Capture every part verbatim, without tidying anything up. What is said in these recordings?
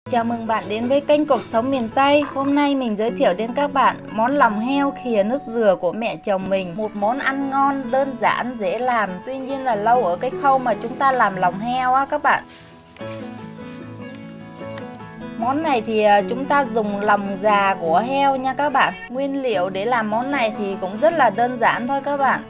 Chào mừng bạn đến với kênh Cuộc Sống Miền Tây. Hôm nay mình giới thiệu đến các bạn món lòng heo khìa nước dừa của mẹ chồng mình. Một món ăn ngon, đơn giản, dễ làm. Tuy nhiên là lâu ở cái khâu mà chúng ta làm lòng heo á các bạn. Món này thì chúng ta dùng lòng già của heo nha các bạn. Nguyên liệu để làm món này thì cũng rất là đơn giản thôi các bạn.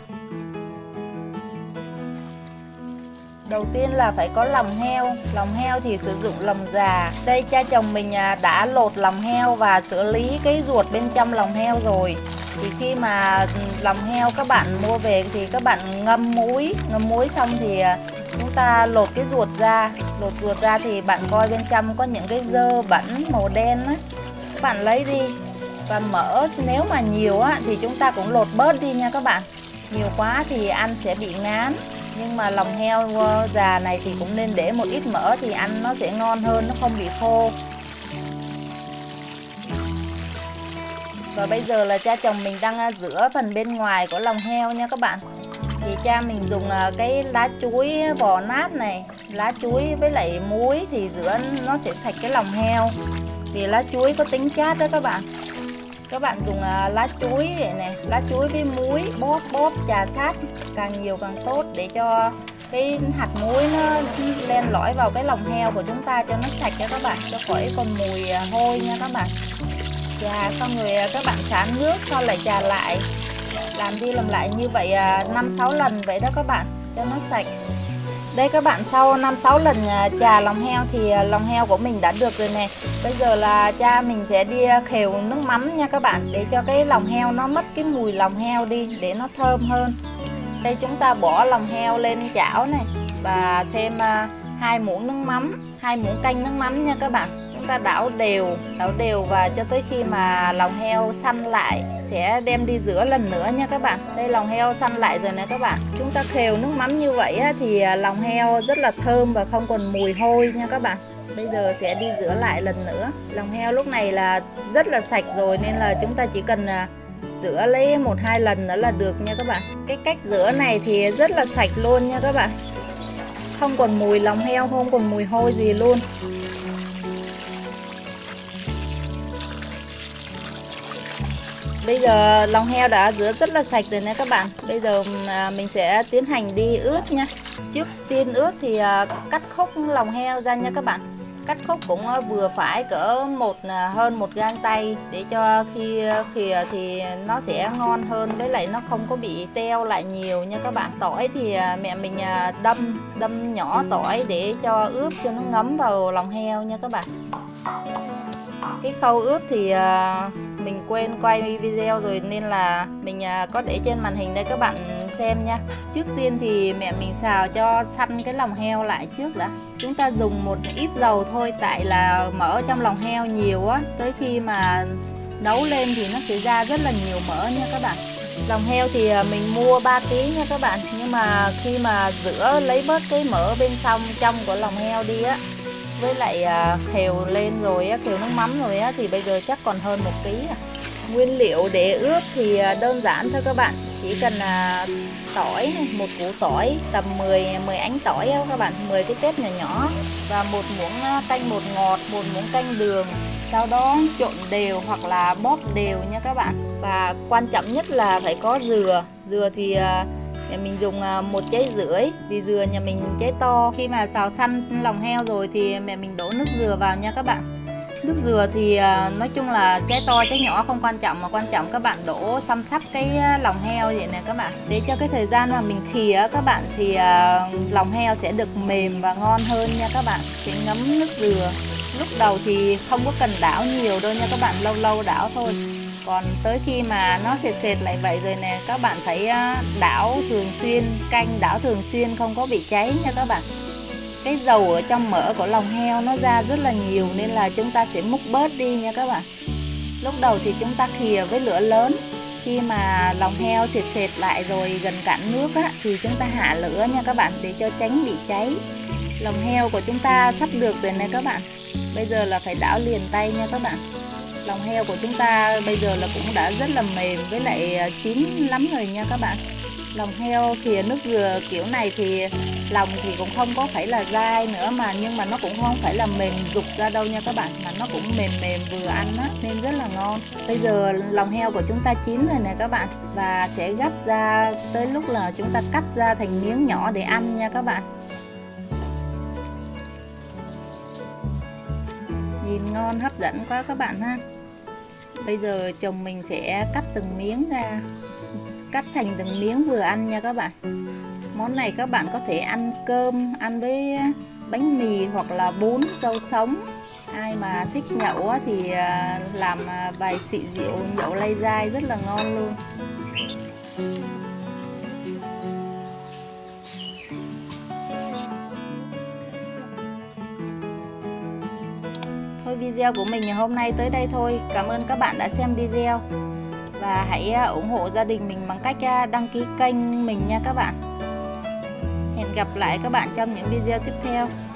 Đầu tiên là phải có lòng heo. Lòng heo thì sử dụng lòng già. Đây cha chồng mình đã lột lòng heo và xử lý cái ruột bên trong lòng heo rồi. Thì khi mà lòng heo các bạn mua về thì các bạn ngâm muối. Ngâm muối xong thì chúng ta lột cái ruột ra. Lột ruột ra thì bạn coi bên trong có những cái dơ bẩn màu đen á. Các bạn lấy đi. Và mỡ nếu mà nhiều á thì chúng ta cũng lột bớt đi nha các bạn. Nhiều quá thì ăn sẽ bị ngán. Nhưng mà lòng heo già này thì cũng nên để một ít mỡ thì ăn nó sẽ ngon hơn, nó không bị khô. Và bây giờ là cha chồng mình đang rửa phần bên ngoài của lòng heo nha các bạn. Thì cha mình dùng cái lá chuối vỏ nát này, lá chuối với lại muối thì rửa nó sẽ sạch cái lòng heo. Vì lá chuối có tính chát đó các bạn. Các bạn dùng lá chuối vậy này, lá chuối với muối bóp bóp chà sát càng nhiều càng tốt để cho cái hạt muối nó len lỏi vào cái lòng heo của chúng ta cho nó sạch cho các bạn, cho khỏi còn mùi hôi nha các bạn. Chà xong rồi các bạn xả nước sau lại chà lại, làm đi làm lại như vậy năm sáu lần vậy đó các bạn cho nó sạch. Đây các bạn, sau năm sáu lần chà lòng heo thì lòng heo của mình đã được rồi nè. Bây giờ là cha mình sẽ đi khều nước mắm nha các bạn, để cho cái lòng heo nó mất cái mùi lòng heo đi, để nó thơm hơn. Đây chúng ta bỏ lòng heo lên chảo này và thêm hai muỗng nước mắm, hai muỗng canh nước mắm nha các bạn. Chúng ta đảo đều, đảo đều và cho tới khi mà lòng heo săn lại, sẽ đem đi rửa lần nữa nha các bạn. Đây lòng heo săn lại rồi nè các bạn. Chúng ta khều nước mắm như vậy á, thì lòng heo rất là thơm và không còn mùi hôi nha các bạn. Bây giờ sẽ đi rửa lại lần nữa. Lòng heo lúc này là rất là sạch rồi nên là chúng ta chỉ cần rửa lấy một hai lần nữa là được nha các bạn. Cái cách rửa này thì rất là sạch luôn nha các bạn. Không còn mùi lòng heo, không còn mùi hôi gì luôn. Bây giờ lòng heo đã rửa rất là sạch rồi nè các bạn. Bây giờ mình sẽ tiến hành đi ướp nha. Trước tiên ướp thì cắt khúc lòng heo ra nha các bạn. Cắt khúc cũng vừa phải cỡ một hơn một gang tay, để cho khi khìa thì nó sẽ ngon hơn, với lại nó không có bị teo lại nhiều nha các bạn. Tỏi thì mẹ mình đâm đâm nhỏ tỏi để cho ướp cho nó ngấm vào lòng heo nha các bạn. Cái khâu ướp thì mình quên quay video rồi nên là mình có để trên màn hình đây các bạn xem nha. Trước tiên thì mẹ mình xào cho săn cái lòng heo lại trước đã. Chúng ta dùng một ít dầu thôi, tại là mỡ trong lòng heo nhiều á, tới khi mà nấu lên thì nó sẽ ra rất là nhiều mỡ nha các bạn. Lòng heo thì mình mua ba ký nha các bạn, nhưng mà khi mà rửa lấy bớt cái mỡ bên trong trong của lòng heo đi á, với lại khều lên rồi á, khều nước mắm rồi á, thì bây giờ chắc còn hơn một ký à. Nguyên liệu để ướp thì đơn giản thôi các bạn, chỉ cần tỏi, một củ tỏi tầm mười mười ánh tỏi á các bạn, mười cái tép nhỏ nhỏ, và một muỗng canh bột ngọt, một muỗng canh đường. Sau đó trộn đều hoặc là bóp đều nha các bạn. Và quan trọng nhất là phải có dừa. Dừa thì mẹ mình dùng một trái rưỡi, vì dừa nhà mình trái to. Khi mà xào săn lòng heo rồi thì mẹ mình đổ nước dừa vào nha các bạn. Nước dừa thì nói chung là trái to trái nhỏ không quan trọng, mà quan trọng các bạn đổ xăm xắp cái lòng heo vậy nè các bạn. Để cho cái thời gian mà mình khìa các bạn thì lòng heo sẽ được mềm và ngon hơn nha các bạn. Sẽ ngấm nước dừa. Lúc đầu thì không có cần đảo nhiều đâu nha các bạn, lâu lâu đảo thôi. Còn tới khi mà nó sệt sệt lại vậy rồi nè, các bạn phải đảo thường xuyên, canh đảo thường xuyên không có bị cháy nha các bạn. Cái dầu ở trong mỡ của lòng heo nó ra rất là nhiều nên là chúng ta sẽ múc bớt đi nha các bạn. Lúc đầu thì chúng ta khìa với lửa lớn. Khi mà lòng heo sệt sệt lại rồi gần cạn nước á, thì chúng ta hạ lửa nha các bạn, để cho tránh bị cháy. Lòng heo của chúng ta sắp được rồi nè các bạn. Bây giờ là phải đảo liền tay nha các bạn. Lòng heo của chúng ta bây giờ là cũng đã rất là mềm với lại chín lắm rồi nha các bạn. Lòng heo khìa nước dừa kiểu này thì lòng thì cũng không có phải là dai nữa, mà nhưng mà nó cũng không phải là mềm rục ra đâu nha các bạn, mà nó cũng mềm mềm vừa ăn á, nên rất là ngon. Bây giờ lòng heo của chúng ta chín rồi nè các bạn, và sẽ gắp ra tới lúc là chúng ta cắt ra thành miếng nhỏ để ăn nha các bạn. Nhìn ngon hấp dẫn quá các bạn ha. Bây giờ chồng mình sẽ cắt từng miếng ra, cắt thành từng miếng vừa ăn nha các bạn. Món này các bạn có thể ăn cơm, ăn với bánh mì hoặc là bún rau sống. Ai mà thích nhậu thì làm vài xị rượu nhậu lây dai rất là ngon luôn. Thôi video của mình ngày hôm nay tới đây thôi. Cảm ơn các bạn đã xem video. Và hãy ủng hộ gia đình mình bằng cách đăng ký kênh mình nha các bạn. Hẹn gặp lại các bạn trong những video tiếp theo.